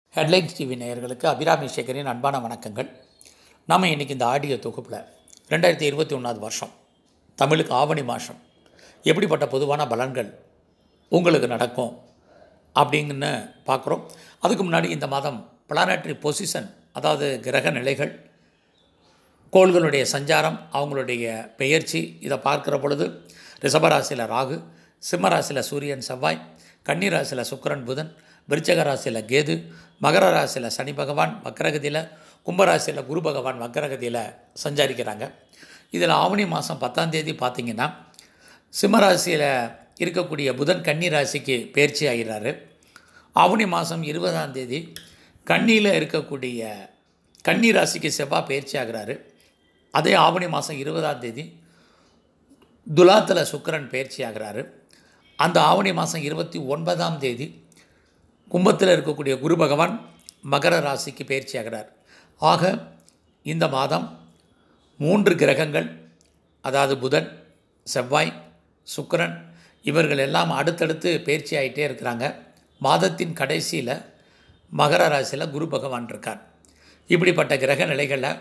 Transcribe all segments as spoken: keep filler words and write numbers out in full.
Headlines TV நேயர்களுக்கு அபிராமி சேகரின் அன்பான வணக்கங்கள். நாம் இன்றைக்கி இந்த ஆடியோ தொகுப்பில் ரெண்டாயிரத்தி இருபத்தி ஒன்றாவது வருஷம் தமிழுக்கு ஆவணி மாதம் எப்படிப்பட்ட பொதுவான பலன்கள் உங்களுக்கு நடக்கும் அப்படிங்கன்னு பார்க்குறோம். அதுக்கு முன்னாடி இந்த மாதம் பிளானட்ரி பொசிஷன், அதாவது கிரக நிலைகள், கோள்களுடைய சஞ்சாரம், அவங்களுடைய பெயர்ச்சி, இதை பார்க்குற பொழுது ரிஷபராசியில் ராகு, சிம்மராசியில் சூரியன் செவ்வாய், கன்னிராசியில் சுக்கிரன் புதன், விருச்சிக ராசியில் கேது, மகர ராசியில் சனி பகவான் வக்கரகதியில், கும்பராசியில் குரு பகவான் வக்கரகதியில் சஞ்சாரிக்கிறாங்க. இதில் ஆவணி மாதம் பத்தாம் தேதி பார்த்திங்கன்னா சிம்மராசியில் இருக்கக்கூடிய புதன் கன்னி ராசிக்கு பயிற்சி ஆகிறாரு. ஆவணி மாதம் இருபதாம் தேதி கன்னியில் இருக்கக்கூடிய கன்னி ராசிக்கு செவ்வாய் பயிற்சி ஆகிறாரு. அதே ஆவணி மாதம் இருபதாம் தேதி துலாத்தில் சுக்கிரன் பயிற்சி ஆகிறாரு. அந்த ஆவணி மாதம் இருபத்தி ஒன்பதாம் தேதி கும்பத்தில் இருக்கக்கூடிய குரு பகவான் மகர ராசிக்கு பயிற்சி ஆகிறார். ஆக இந்த மாதம் மூன்று கிரகங்கள், அதாவது புதன், செவ்வாய், சுக்கிரன், இவர்கள் எல்லாம் அடுத்தடுத்து பயிற்சி ஆகிட்டே இருக்கிறாங்க. மாதத்தின் கடைசியில் மகர ராசியில் குரு பகவான் இருக்கார். இப்படிப்பட்ட கிரக நிலைகளில்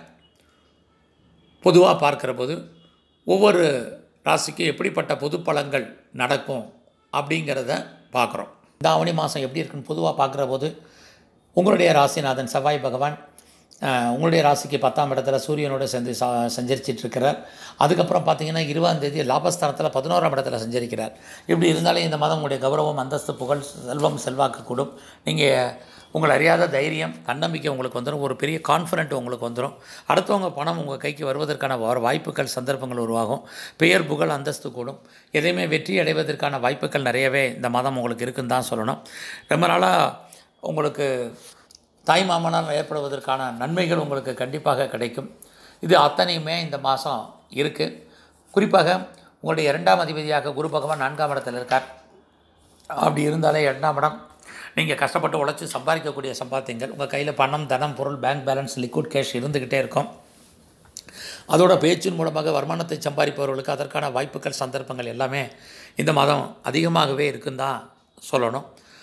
பொதுவாக பார்க்குற போது ஒவ்வொரு ராசிக்கும் எப்படிப்பட்ட பொது பலன்கள் நடக்கும் அப்படிங்கிறத பார்க்குறோம். இந்த ஆவணி மாதம் எப்படி இருக்குன்னு பொதுவாக பார்க்குற போது உங்களுடைய ராசிநாதன் செவ்வாய் பகவான் உங்களுடைய ராசிக்கு பத்தாம் இடத்துல சூரியனோடு சேர்ந்து சா சஞ்சரிச்சிட்ருக்கிறார். அதுக்கப்புறம் பார்த்திங்கன்னா இருபதாம் தேதி லாபஸ்தானத்தில் பதினோராம் இடத்துல சஞ்சரிக்கிறார். இப்படி இருந்தாலும் இந்த மாதம் உங்களுடைய கௌரவம், அந்தஸ்து, புகழ், செல்வம், செல்வாக்கு கூடும். நீங்கள் உங்களை அறியாத தைரியம், தன்னம்பிக்கை உங்களுக்கு வந்துடும். ஒரு பெரிய கான்ஃபிடென்ட் உங்களுக்கு வந்துடும். அடுத்தவங்க பணம் உங்கள் கைக்கு வருவதற்கான வாய்ப்புகள், சந்தர்ப்பங்கள் உருவாகும். பெயர், புகழ், அந்தஸ்து கூடும். எதையுமே வெற்றி அடைவதற்கான வாய்ப்புகள் நிறையவே இந்த மாதம் உங்களுக்கு இருக்குன்னு தான் சொல்லணும். ரொம்ப நாளாக உங்களுக்கு தாய் மாமனால் ஏற்படுவதற்கான நன்மைகள் உங்களுக்கு கண்டிப்பாக கிடைக்கும். இது அத்தனையுமே இந்த மாதம் இருக்குது. குறிப்பாக உங்களுடைய இரண்டாம் அதிபதியாக குரு பகவான் நான்காம் இடத்தில் இருக்கார். அப்படி இருந்தாலே இரண்டாம் இடம் நீங்கள் கஷ்டப்பட்டு உழைச்சி சம்பாதிக்கக்கூடிய சம்பாத்தியங்கள், உங்கள் கையில் பணம், தனம், பொருள், பேங்க் பேலன்ஸ், லிக்விட் கேஷ் இருந்துக்கிட்டே இருக்கும். அதோட பேச்சின் மூலமாக வருமானத்தை சம்பாதிப்பவர்களுக்கு அதற்கான வாய்ப்புகள், சந்தர்ப்பங்கள் எல்லாமே இந்த மாதம் அதிகமாகவே இருக்குன்னு தான் சொல்லணும்.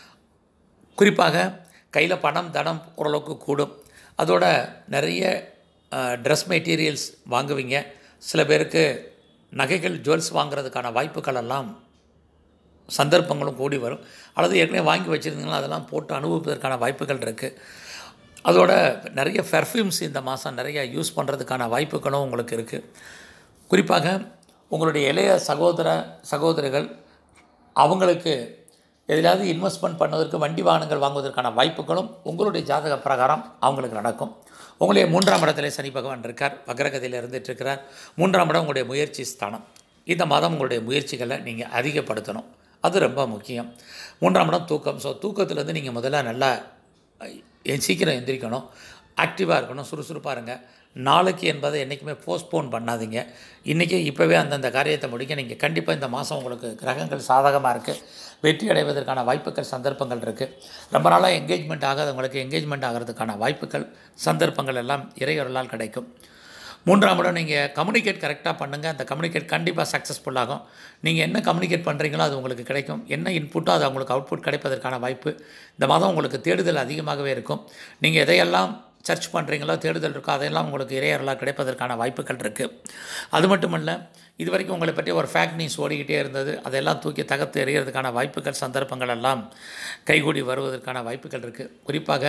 குறிப்பாக கையில் பணம், தனம் ஓரளவுக்கு கூடும். அதோட நிறைய ட்ரெஸ் மெட்டீரியல்ஸ் வாங்குவீங்க. சில பேருக்கு நகைகள், ஜுவல்ஸ் வாங்குறதுக்கான வாய்ப்புகள் எல்லாம், சந்தர்ப்பங்களும் கூடி வரும். அல்லது ஏற்கனவே வாங்கி வச்சுருந்தீங்கன்னா அதெல்லாம் போட்டு அனுபவிப்பதற்கான வாய்ப்புகள் இருக்குது. அதோட நிறைய பெர்ஃப்யூம்ஸ் இந்த மாதம் நிறைய யூஸ் பண்ணுறதுக்கான வாய்ப்புகளும் உங்களுக்கு இருக்குது. குறிப்பாக உங்களுடைய இளைய சகோதர சகோதரிகள் அவங்களுக்கு எதிலாவது இன்வெஸ்ட்மெண்ட் பண்ணுவதற்கு, வண்டி வாகனங்கள் வாங்குவதற்கான வாய்ப்புகளும் உங்களுடைய ஜாதக பிரகாரம் அவங்களுக்கு நடக்கும். உங்களுடைய மூன்றாம் இடத்துல சனி பகவான் இருக்கார், வக்ரகதியில் இருந்துட்டு இருக்கிறார். மூன்றாம் இடம் உங்களுடைய முயற்சி ஸ்தானம். இந்த மாதம் உங்களுடைய முயற்சிகளை நீங்கள் அதிகப்படுத்தணும், அது ரொம்ப முக்கியம். மூன்றாம் இடம் தூக்கம். ஸோ தூக்கத்துலேருந்து நீங்கள் முதல்ல நல்லா சீக்கிரம் எந்திரிக்கணும், ஆக்டிவாக இருக்கணும், சுறுசுறுப்பாக இருங்க. நாளைக்கு என்பதை என்றைக்குமே போஸ்ட்போன் பண்ணாதீங்க. இன்றைக்கி இப்போவே அந்தந்த காரியத்தை முடிக்க நீங்கள் கண்டிப்பாக இந்த மாதம் உங்களுக்கு கிரகங்கள் சாதகமாக இருக்குது. வெற்றி அடைவதற்கான வாய்ப்புகள், சந்தர்ப்பங்கள் இருக்குது. ரொம்ப நாளாக என்கேஜ்மெண்ட் ஆகாதவங்களுக்கு என்கேஜ்மெண்ட் ஆகிறதுக்கான வாய்ப்புகள், சந்தர்ப்பங்கள் எல்லாம் இறையொருளால் கிடைக்கும். மூன்றாம் இடம் நீங்கள் கம்யூனிகேட் கரெக்டாக பண்ணுங்கள். அந்த கம்யூனிகேட் கண்டிப்பாக சக்ஸஸ்ஃபுல் ஆகும். நீங்கள் என்ன கம்யூனிகேட் பண்ணுறீங்களோ அது உங்களுக்கு கிடைக்கும். என்ன இன்புட்டோ அது உங்களுக்கு அவுட்புட் கிடைப்பதற்கான வாய்ப்பு இந்த மாதம் உங்களுக்கு தேடுதல் அதிகமாகவே இருக்கும். நீங்கள் எதையெல்லாம் சர்ச் பண்ணுறீங்களோ, தேடுதல் இருக்கோ, அதையெல்லாம் உங்களுக்கு இறையர்களாக கிடைப்பதற்கான வாய்ப்புகள் இருக்குது. அது மட்டுமல்ல, இது வரைக்கும் உங்களை பற்றி ஒரு ஃபேக்ட் நியூஸ் ஓடிக்கிட்டே இருந்தது, அதெல்லாம் தூக்கி தகர்த்து எறிகிறதுக்கான வாய்ப்புகள், சந்தர்ப்பங்கள் எல்லாம் கைகூடி வருவதற்கான வாய்ப்புகள் இருக்குது. குறிப்பாக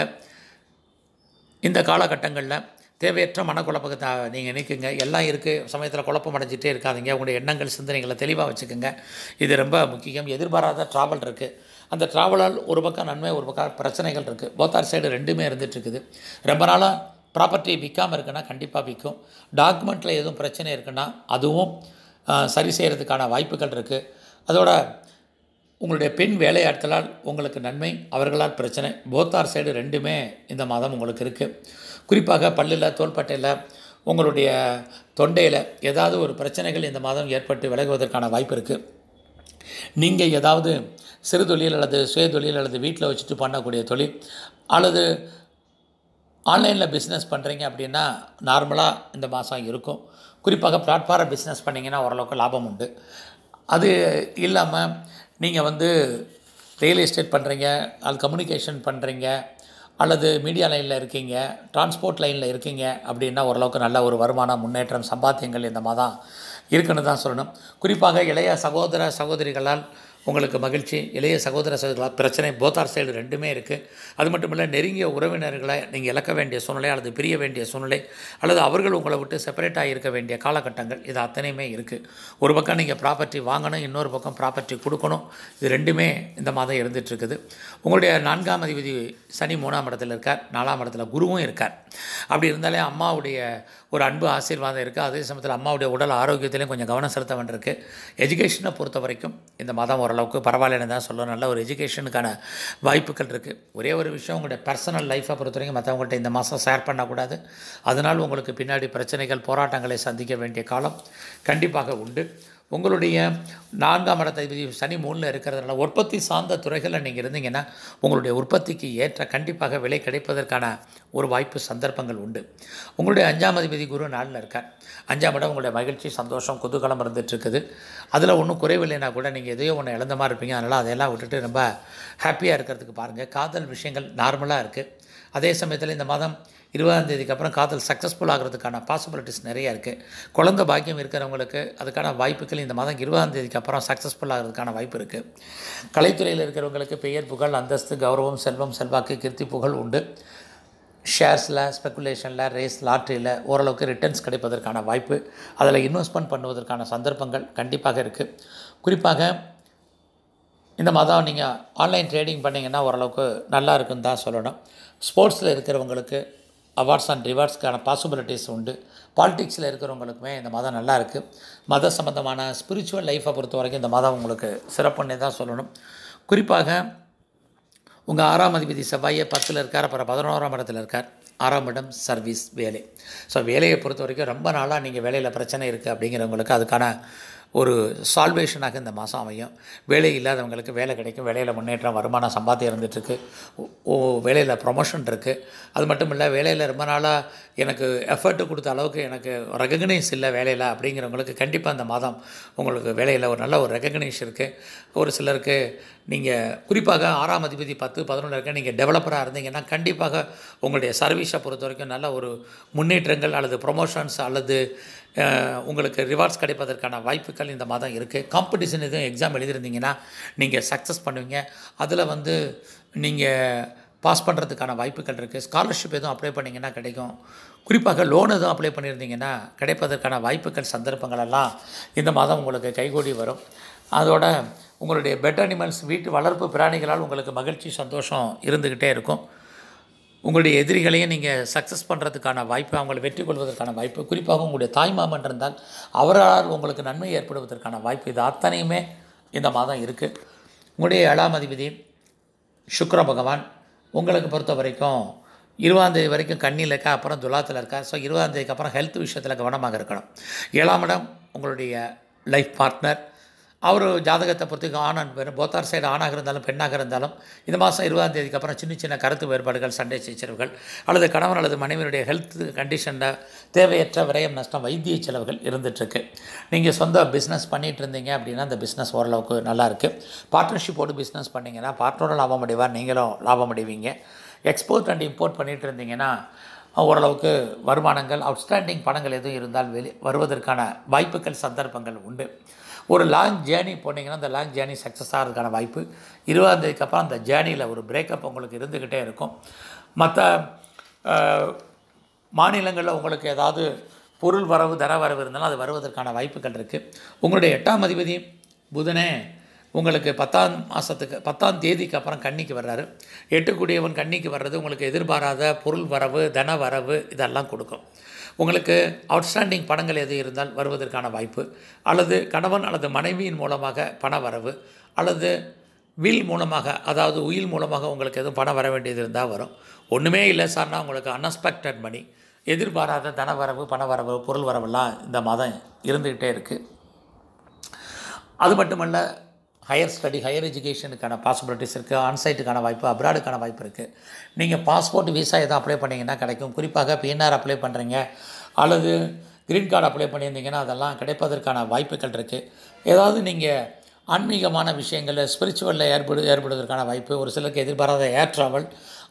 இந்த காலகட்டங்களில் தேவையற்ற மனக்குழப்பத்தை நீங்கள் நீக்குங்க. எல்லாம் இருக்குது சமயத்தில் குழப்பம் அடைஞ்சிட்டே இருக்காதிங்க. உங்களுடைய எண்ணங்கள், சிந்தனைகளை தெளிவாக வச்சுக்கோங்க. இது ரொம்ப முக்கியம். எதிர்பாராத ட்ராவல் இருக்குது. அந்த ட்ராவலால் ஒரு பக்கம் நன்மை, ஒரு பக்கம் பிரச்சனைகள் இருக்குது. போத்தார் சைடு ரெண்டுமே இருந்துகிட்ருக்குது. ரொம்ப நாளாக ப்ராப்பர்ட்டி விற்காமல் இருக்குன்னா கண்டிப்பாக விற்கும். டாக்குமெண்ட்டில் எதுவும் பிரச்சனை இருக்குன்னா அதுவும் சரி செய்கிறதுக்கான வாய்ப்புகள் இருக்குது. அதோட உங்களுடைய பெண் வேலையாட்களால் உங்களுக்கு நன்மை, அவர்களால் பிரச்சனை. போத்தார் சைடு ரெண்டுமே இந்த மாதம் உங்களுக்கு இருக்குது. குறிப்பாக பல்லில், தோள்பட்டையில், உங்களுடைய தொண்டையில் ஏதாவது ஒரு பிரச்சனைகள் இந்த மாதம் ஏற்பட்டு விலகுவதற்கான வாய்ப்பு இருக்குது. நீங்கள் ஏதாவது சிறு தொழில் அல்லது சுய தொழில் அல்லது வீட்டில் வச்சுட்டு பண்ணக்கூடிய தொழில் அல்லது ஆன்லைனில் பிஸ்னஸ் பண்ணுறீங்க அப்படின்னா நார்மலாக இந்த மாதம் இருக்கும். குறிப்பாக பிளாட்ஃபார்ம் பிஸ்னஸ் பண்ணிங்கன்னா ஓரளவுக்கு லாபம் உண்டு. அது இல்லாமல் நீங்கள் வந்து ரியல் எஸ்டேட் பண்ணுறீங்க, அது கம்யூனிகேஷன் பண்ணுறீங்க, அல்லது மீடியா லைனில் இருக்கீங்க, டிரான்ஸ்போர்ட் லைனில் இருக்கீங்க அப்படின்னா ஓரளவுக்கு நல்ல ஒரு வருமானம், முன்னேற்றம், சம்பாத்தியங்கள் இந்த மாதிரி தான் இருக்குன்னு தான் சொல்லணும். குறிப்பாக இளைய சகோதர சகோதரிகளால் உங்களுக்கு மகிழ்ச்சி, இளைய சகோதர சகோதரிகளால் பிரச்சனை, போத்தார் சைடு ரெண்டுமே இருக்குது. அது மட்டும் இல்லை, நெருங்கிய உறவினர்களை நீங்கள் இழக்க வேண்டிய சூழ்நிலை அல்லது பிரிய வேண்டிய சூழ்நிலை அல்லது அவர்கள் உங்களை விட்டு செப்பரேட்டாக இருக்க வேண்டிய காலகட்டங்கள் இது அத்தனையுமே இருக்குது. ஒரு பக்கம் நீங்கள் ப்ராப்பர்ட்டி வாங்கணும், இன்னொரு பக்கம் ப்ராப்பர்ட்டி கொடுக்கணும். இது ரெண்டுமே இந்த மாதம் இருந்துகிட்ருக்குது. உங்களுடைய நான்காம் அதிபதி சனி மூணாம் இடத்துல இருக்கார், நாலாம் இடத்துல குருவும் இருக்கார். அப்படி இருந்தாலே அம்மாவுடைய ஒரு அன்பு ஆசீர்வாதம் இருக்குது. அதே சமயத்தில் அம்மாவுடைய உடல் ஆரோக்கியத்திலையும் கொஞ்சம் கவனம் செலுத்த வேண்டியிருக்கு. எஜுகேஷனை பொறுத்த வரைக்கும் இந்த மாதம் ஓரளவுக்கு பரவாயில்லன்னு தான் சொல்லணும். நல்ல ஒரு எஜுகேஷனுக்கான வாய்ப்புகள் இருக்குது. ஒரே ஒரு விஷயம், உங்களுடைய பர்சனல் லைஃப்பை பொறுத்த வரைக்கும் மற்றவங்கள்ட்ட இந்த மாதம் ஷேர் பண்ணக்கூடாது. அதனால் உங்களுக்கு பின்னாடி பிரச்சனைகள், போராட்டங்களை சந்திக்க வேண்டிய காலம் கண்டிப்பாக உண்டு. உங்களுடைய நான்காம் இடத்தை சனி மூணில் இருக்கிறதுனால உற்பத்தி சார்ந்த துறைகளில் நீங்கள் இருந்தீங்கன்னா உங்களுடைய உற்பத்திக்கு ஏற்ற கண்டிப்பாக விலை கிடைப்பதற்கான ஒரு வாய்ப்பு, சந்தர்ப்பங்கள் உண்டு. உங்களுடைய அஞ்சாம் அதிபதி குரு நாளில் இருக்கார். அஞ்சாம் இடம் உங்களுடைய மகிழ்ச்சி, சந்தோஷம், குதூகலம் இருந்துகிட்ருக்குது. அதில் ஒன்றும் குறைவில்லைன்னா கூட நீங்கள் எதையோ ஒன்று இழந்த மாதிரி இருப்பீங்க. அதனால் அதையெல்லாம் விட்டுட்டு ரொம்ப ஹாப்பியாக இருக்கிறதுக்கு பாருங்கள். காதல் விஷயங்கள் நார்மலாக இருக்குது. அதே சமயத்தில் இந்த மாதம் இருபதாம் தேதிக்கு அப்புறம் காதல் சக்ஸஸ்ஃபுல் ஆகிறதுக்கான பாசிபிலிட்டிஸ் நிறையா இருக்குது. குழந்தை பாக்கியம் இருக்கிறவங்களுக்கு அதுக்கான வாய்ப்புகள் இந்த மாதம் இருபதாம் தேதிக்கு அப்புறம் சக்ஸஸ்ஃபுல் ஆகிறதுக்கான வாய்ப்பு இருக்குது. கலைத்துறையில் இருக்கிறவங்களுக்கு பெயர், புகழ், அந்தஸ்து, கௌரவம், செல்வம், செல்வாக்கு, கீர்த்தி, புகழ் உண்டு. ஷேர்ஸில், ஸ்பெக்குலேஷனில், ரேஸ், லாட்ரியில் ஓரளவுக்கு ரிட்டர்ன்ஸ் கிடைப்பதற்கான வாய்ப்பு, அதில் இன்வெஸ்ட்மெண்ட் பண்ணுவதற்கான சந்தர்ப்பங்கள் கண்டிப்பாக இருக்குது. குறிப்பாக இந்த மாதம் நீங்கள் ஆன்லைன் ட்ரேடிங் பண்ணிங்கன்னா ஓரளவுக்கு நல்லா இருக்குன்னு தான் சொல்லணும். ஸ்போர்ட்ஸில் இருக்கிறவங்களுக்கு அவார்ட்ஸ் அண்ட் ரிவார்ட்ஸ்க்கான பாசிபிலிட்டிஸ் உண்டு. பாலிடிக்ஸில் இருக்கிறவங்களுக்குமே இந்த மாதம் நல்லா இருக்குது. மத சம்பந்தமான ஸ்பிரிச்சுவல் லைஃப்பை பொறுத்த வரைக்கும் இந்த மாதம் உங்களுக்கு சிறப்புன்னே தான் சொல்லணும். குறிப்பாக உங்கள் ஆறாம் அதிபதி செவ்வாயை பத்தில் இருக்கார், அப்புறம் பதினோராம் இடத்துல இருக்கார். ஆறாம் இடம் சர்வீஸ், வேலை. ஸோ வேலையை பொறுத்த வரைக்கும் ரொம்ப நாளாக நீங்கள் வேலையில் பிரச்சனை இருக்குது அப்படிங்கிறவங்களுக்கு அதுக்கான ஒரு சால்வேஷனாக இந்த மாதம் அமையும். வேலை இல்லாதவங்களுக்கு வேலை கிடைக்கும், வேலையில் முன்னேற்றம், வருமானம், சம்பாத்தியம் இருந்துகிட்ருக்கு. ஓ வேலையில் ப்ரொமோஷன் இருக்குது. அது மட்டும் இல்லை, வேலையில் ரொம்ப நாளாக எனக்கு எஃபர்ட்டு கொடுத்த அளவுக்கு எனக்கு ரெகக்னைஸ் இல்லை வேலையில் அப்படிங்கிறவங்களுக்கு கண்டிப்பாக இந்த மாதம் உங்களுக்கு வேலையில் ஒரு நல்ல ஒரு ரெகக்னைஸ் இருக்குது. ஒரு சிலருக்கு நீங்கள் குறிப்பாக ஆறாம் அதிபதி பத்து பதினொன்று இருக்க நீங்கள் டெவலப்பராக இருந்தீங்கன்னா கண்டிப்பாக உங்களுடைய சர்வீஸை பொறுத்த வரைக்கும் நல்ல ஒரு முன்னேற்றங்கள் அல்லது ப்ரொமோஷன்ஸ் அல்லது உங்களுக்கு ரிவார்ட்ஸ் கிடைப்பதற்கான வாய்ப்புகள் இந்த மாதம் இருக்குது. காம்படிஷன் எதுவும் எக்ஸாம் எழுதியிருந்தீங்கன்னா நீங்கள் சக்ஸஸ் பண்ணுவீங்க. அதில் வந்து நீங்கள் பாஸ் பண்ணுறதுக்கான வாய்ப்புகள் இருக்குது. ஸ்காலர்ஷிப் எதுவும் அப்ளை பண்ணிங்கன்னா கிடைக்கும். குறிப்பாக லோன் எதுவும் அப்ளை பண்ணியிருந்தீங்கன்னா கிடைப்பதற்கான வாய்ப்புகள், சந்தர்ப்பங்கள் எல்லாம் இந்த மாதம் உங்களுக்கு கைகூடி வரும். அதோட உங்களுடைய பெட் அனிமல்ஸ், வீட்டு வளர்ப்பு பிராணிகளால் உங்களுக்கு மகிழ்ச்சி, சந்தோஷம் இருந்துக்கிட்டே இருக்கும். உங்களுடைய எதிரிகளையும் நீங்கள் சக்ஸஸ் பண்ணுறதுக்கான வாய்ப்பு, அவங்களை வெற்றி கொள்வதற்கான வாய்ப்பு, குறிப்பாக உங்களுடைய தாய்மாமன் இருந்தால் அவரால் உங்களுக்கு நன்மை ஏற்படுவதற்கான வாய்ப்பு, இது அத்தனையுமே இந்த மாதம் இருக்குது. உங்களுடைய ஏழாம் அதிபதி சுக்கிர பகவான் உங்களுக்கு பொறுத்த வரைக்கும் இருபதாம் தேதி வரைக்கும் கண்ணியில் இருக்கா, அப்புறம் துலாத்தில் இருக்கா. ஸோ இருபதாம் தேதிக்கு அப்புறம் ஹெல்த் விஷயத்தில் கவனமாக இருக்கணும். ஏழாம் இடம் உங்களுடைய லைஃப் பார்ட்னர், அவர் ஜாதகத்தை பொறுத்து ஆண் அண்ட் பெண், போத்தார் சைடு ஆணாக இருந்தாலும் பெண்ணாக இருந்தாலும் இந்த மாதம் இருபதாம் தேதிக்கு அப்புறம் சின்ன சின்ன கருத்து வேறுபாடுகள், சண்டை சச்சரவுகள் அல்லது கணவன் அல்லது மனைவியுடைய ஹெல்த் கண்டிஷனில் தேவையற்ற விரயம், நஷ்டம், வைத்திய செலவுகள் இருந்துகிட்ருக்கு. நீங்கள் சொந்த பிஸ்னஸ் பண்ணிகிட்டு இருந்தீங்க அப்படின்னா அந்த பிஸ்னஸ் ஓரளவுக்கு நல்லாயிருக்கு. பார்ட்னர்ஷிப்போடு பிஸ்னஸ் பண்ணிங்கன்னா பார்ட்னரும் லாபம் அடைவார், நீங்களும் லாபம் அடைவீங்க. எக்ஸ்போர்ட் அண்ட் இம்போர்ட் பண்ணிகிட்டு இருந்தீங்கன்னா ஓரளவுக்கு வருமானங்கள், அவுட்ஸ்டாண்டிங் பணங்கள் எதுவும் இருந்தால் வெளி வருவதற்கான வாய்ப்புகள், சந்தர்ப்பங்கள் உண்டு. ஒரு லாங் ஜேர்னி போனீங்கன்னா அந்த லாங் ஜேர்னி சக்ஸஸ் ஆகிறதுக்கான வாய்ப்பு, இருபதாம் தேதிக்கு அப்புறம் அந்த ஜேர்னியில் ஒரு பிரேக்கப் உங்களுக்கு இருந்துக்கிட்டே இருக்கும். மற்ற மாநிலங்களில் உங்களுக்கு ஏதாவது பொருள் வரவு, தர வரவு இருந்தாலும் அது வருவதற்கான வாய்ப்புகள் இருக்குது. உங்களுடைய எட்டாம் அதிபதி புதனே உங்களுக்கு பத்தாம் மாதத்துக்கு பத்தாம் தேதிக்கு அப்புறம் கன்னிக்கு வர்றாரு. எட்டுக்குடியவன் கன்னிக்கு வர்றது உங்களுக்கு எதிர்பாராத பொருள் வரவு, தன வரவு இதெல்லாம் கொடுக்கும். உங்களுக்கு அவுட்ஸ்டாண்டிங் பணங்கள் எது இருந்தால் வருவதற்கான வாய்ப்பு, அல்லது கணவன் அல்லது மனைவியின் மூலமாக பண வரவு, அல்லது வில் மூலமாக, அதாவது உயில் மூலமாக உங்களுக்கு எதுவும் பணம் வர வேண்டியது இருந்தால் வரும். ஒன்றுமே இல்லை சார்னா உங்களுக்கு அன்எக்ஸ்பெக்டட் மணி, எதிர்பாராத தன வரவு, பண வரவு, பொருள் வரவெல்லாம் இந்த மாதம் இருந்துக்கிட்டே இருக்குது. அது மட்டுமல்ல, ஹையர் ஸ்டடி, ஹையர் எஜுகேஷனுக்கான பாசிபிலிட்டிஸ் இருக்குது. ஆன்சைட்டுக்கான வாய்ப்பு, அப்ராடுக்கான வாய்ப்பு இருக்குது. நீங்கள் பாஸ்போர்ட், விசா எதுவும் அப்ளை பண்ணிங்கன்னா கிடைக்கும். குறிப்பாக பிஎன்ஆர் அப்ளை பண்ணுறீங்க அல்லது க்ரீன் கார்டு அப்ளை பண்ணியிருந்தீங்கன்னா அதெல்லாம் கிடைப்பதற்கான வாய்ப்புகள் இருக்குது. ஏதாவது நீங்கள் ஆன்மீகமான விஷயங்களில், ஸ்பிரிச்சுவலில் ஏற்படு ஏற்படுவதற்கான வாய்ப்பு, ஒரு சிலருக்கு எதிர்பாராத ஏர் ட்ராவல்,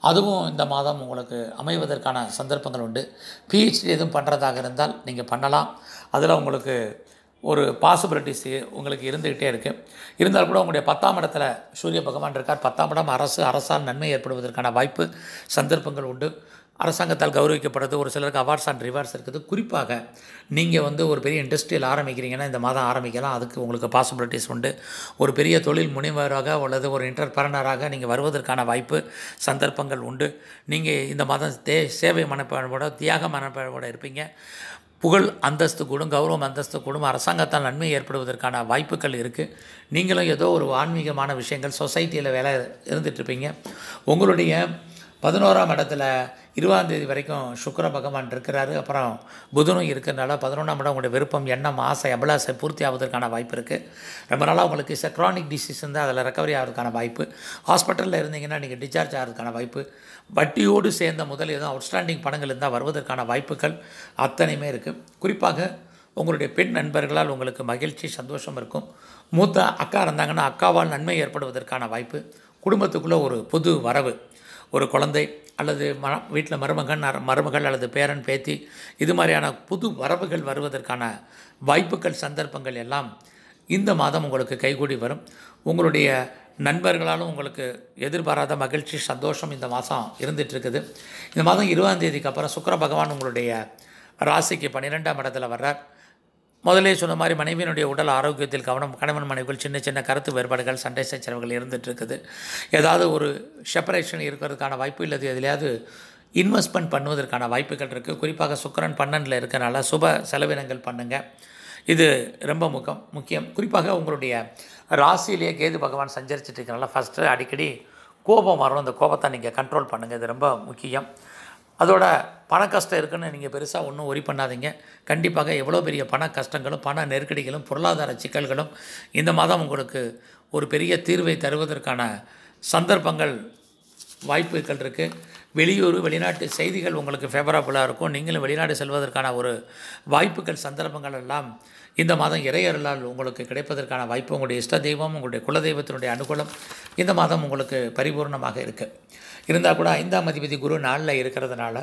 அதுவும் இந்த மாதம் உங்களுக்கு அமைவதற்கான சந்தர்ப்பங்கள் உண்டு. பிஹெச்டி எதுவும் பண்ணுறதாக இருந்தால் நீங்கள் பண்ணலாம். அதில் உங்களுக்கு ஒரு பாசிபிலிட்டிஸ் உங்களுக்கு இருந்துக்கிட்டே இருக்குது. இருந்தாலும் கூட உங்களுடைய பத்தாம் இடத்துல சூரிய பகவான் இருக்கார். பத்தாம் இடம் அரசு, அரசால் நன்மை ஏற்படுவதற்கான வாய்ப்பு சந்தர்ப்பங்கள் உண்டு. அரசாங்கத்தால் கௌரவிக்கப்படுறது, ஒரு சிலருக்கு அவார்ட்ஸ் அண்ட் ரிவார்ட்ஸ் இருக்குது. குறிப்பாக நீங்கள் வந்து ஒரு பெரிய இண்டஸ்ட்ரியில் ஆரம்பிக்கிறீங்கன்னா இந்த மாதம் ஆரம்பிக்கலாம். அதுக்கு உங்களுக்கு பாசிபிலிட்டிஸ் உண்டு. ஒரு பெரிய தொழில் முனைவராக அல்லது ஒரு என்டர்பிரனராக நீங்கள் வருவதற்கான வாய்ப்பு சந்தர்ப்பங்கள் உண்டு. நீங்கள் இந்த மாதம் தே சேவை மனப்பான்மையோட, தியாக மனப்பான்மையோட இருப்பீங்க. புகழ் அந்தஸ்து கூடும், கௌரவம் அந்தஸ்து கூடும், அரசாங்கத்தால் நன்மை ஏற்படுவதற்கான வாய்ப்புகள் இருக்குது. நீங்களும் ஏதோ ஒரு ஆன்மீகமான விஷயங்கள் சொசைட்டியில் வேலை இருந்துகிட்ருப்பீங்க. உங்களுடைய பதினோராம் இடத்துல இருபதாம் தேதி வரைக்கும் சுக்கிர பகவான் இருக்கிறாரு. அப்புறம் புதனும் இருக்கிறதுனால பதினொன்றாம் இடம் உங்களுடைய விருப்பம், எண்ணம், ஆசை, அபிலாசை பூர்த்தி ஆவதற்கான வாய்ப்பு இருக்குது. ரொம்ப நாளாக உங்களுக்கு இஸ் க்ரானிக் டிசீஸ் இருந்தால் அதில் ரெக்கவரி ஆகிறதுக்கான வாய்ப்பு. ஹாஸ்பிட்டலில் இருந்தீங்கன்னா நீங்கள் டிஸ்சார்ஜ் ஆகிறதுக்கான வாய்ப்பு. வட்டியோடு சேர்ந்த முதல் எதுவும் அவுட்ஸ்டாண்டிங் பணங்கள் இருந்தால் வருவதற்கான வாய்ப்புகள் அத்தனையுமே இருக்குது. குறிப்பாக உங்களுடைய பெண் நண்பர்களால் உங்களுக்கு மகிழ்ச்சி, சந்தோஷம் இருக்கும். மூத்த அக்கா இருந்தாங்கன்னா அக்காவால் நன்மை ஏற்படுவதற்கான வாய்ப்பு. குடும்பத்துக்குள்ளே ஒரு புது வரவு, ஒரு குழந்தை அல்லது ம வீட்டில் மருமகன் மருமகள் அல்லது பேரன் பேத்தி, இது மாதிரியான புது வரவுகள் வருவதற்கான வாய்ப்புகள் சந்தர்ப்பங்கள் எல்லாம் இந்த மாதம் உங்களுக்கு கைகூடி வரும். உங்களுடைய நண்பர்களாலும் உங்களுக்கு எதிர்பாராத மகிழ்ச்சி, சந்தோஷம் இந்த மாதம் இருந்துகிட்ருக்குது. இந்த மாதம் இருபதாம் தேதிக்கு அப்புறம் சுக்கிர பகவான் உங்களுடைய ராசிக்கு பன்னிரெண்டாம் இடத்துல வர்றார். முதலே சொன்ன மாதிரி மனைவியினுடைய உடல் ஆரோக்கியத்தில் கவனம். கணவன் மனைவிகள் சின்ன சின்ன கருத்து வேறுபாடுகள், சண்டை சச்சரவுகள் இருந்துகிட்ருக்குது. ஏதாவது ஒரு செப்பரேஷன் இருக்கிறதுக்கான வாய்ப்பு, இல்லது எதுலையாவது இன்வெஸ்ட்மெண்ட் பண்ணுவதற்கான வாய்ப்புகள் இருக்குது. குறிப்பாக சுக்கிரன் பன்னெண்டில் இருக்கிறனால சுப செலவினங்கள் பண்ணுங்கள். இது ரொம்ப முக்கியம் முக்கியம் குறிப்பாக உங்களுடைய ராசியிலேயே கேது பகவான் சஞ்சரிச்சுட்டு இருக்கனால ஃபஸ்ட்டு அடிக்கடி கோபம் வரும். அந்த கோபத்தை நீங்கள் கண்ட்ரோல் பண்ணுங்கள். இது ரொம்ப முக்கியம். அதோட பண கஷ்டம் இருக்குதுன்னு நீங்கள் பெருசாக ஒன்றும் ஒரி பண்ணாதீங்க. கண்டிப்பாக எவ்வளோ பெரிய பண கஷ்டங்களும் பண நெருக்கடிகளும் பொருளாதார சிக்கல்களும் இந்த மாதம் உங்களுக்கு ஒரு பெரிய தீர்வை தருவதற்கான சந்தர்ப்பங்கள், வாய்ப்புகள் இருக்குது. வெளியூர் வெளிநாட்டு செய்திகள் உங்களுக்கு ஃபேவரபுளாக இருக்கும். நீங்களும் வெளிநாடு செல்வதற்கான ஒரு வாய்ப்புகள், சந்தர்ப்பங்கள் எல்லாம் இந்த மாதம் இறையருளால் உங்களுக்கு கிடைப்பதற்கான வாய்ப்பு. உங்களுடைய இஷ்ட தெய்வம், உங்களுடைய குலதெய்வத்தினுடைய அனுகூலம் இந்த மாதம் உங்களுக்கு பரிபூர்ணமாக இருக்குது. இருந்தால் கூட ஐந்தாம் அதிபதி குரு நாளில் இருக்கிறதுனால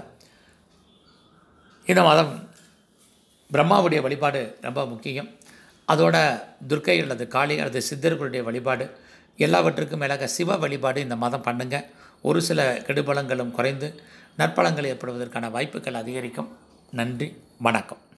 இந்த மாதம் பிரம்மாவுடைய வழிபாடு ரொம்ப முக்கியம். அதோட துர்க்கை அல்லது காளி அல்லது சித்தர்களுடைய வழிபாடு, எல்லாவற்றுக்கும் மேலாக சிவ வழிபாடு இந்த மாதம் பண்ணுங்கள். ஒரு சில கெடுபலங்களும் குறைந்து நற்பலங்கள் ஏற்படுவதற்கான வாய்ப்புகள் அதிகரிக்கும். நன்றி, வணக்கம்.